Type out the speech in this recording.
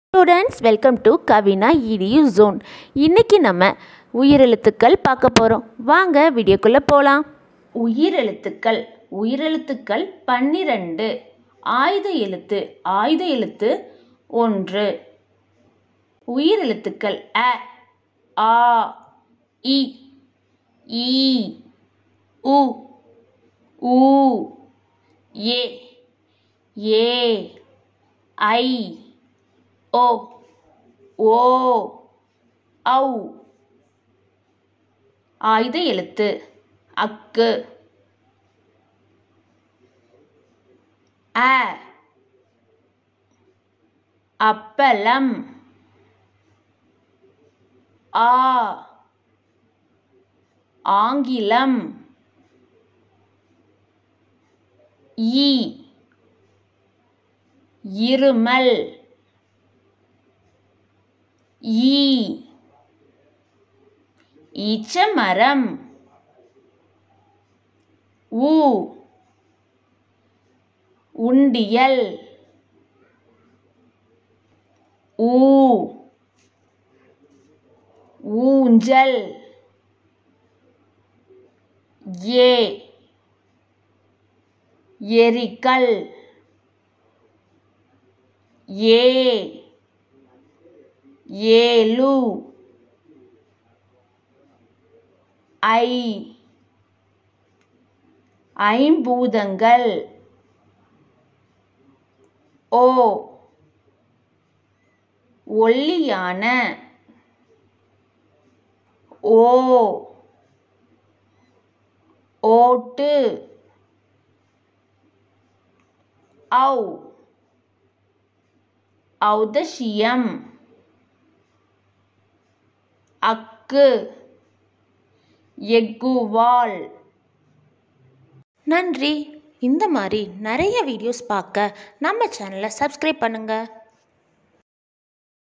Students welcome to Kavina EDU zone. இன்றைக்கி நம்ம உயிரெழுத்துக்கள் பார்க்க போகிறோம். வாங்க வீடியோக்குள்ளே போகலாம். உயிரெழுத்துக்கள் 12. ஆயுத எழுத்து 1. உயிரெழுத்துக்கள் அ, ஆ, இ, ஈ, உ, ஊ, ஏ, ஏ, ஐ, ஓ, ஓ, ஔ. ஆயுத எழுத்து அக்கு, அ, அப்பளம், ஆ, ஆங்கிலம், ஈ, இருமல், ஈ, ஈச்சமரம், ஊ, உண்டியல், ஊ, ஊஞ்சல், ஏ, எரிக்கல், ஏ, ஏலு, ஐ, ஐம்பூதங்கள், ஓ, ஒல்லியான, ஓ, ஓட்டு, ஔ, ஔதசியம், அக்கு, எக்குவால். நன்றி. இந்த மாதிரி நிறைய வீடியோஸ் பார்க்க நம்ம சேனலை சப்ஸ்கிரைப் பண்ணுங்கள்.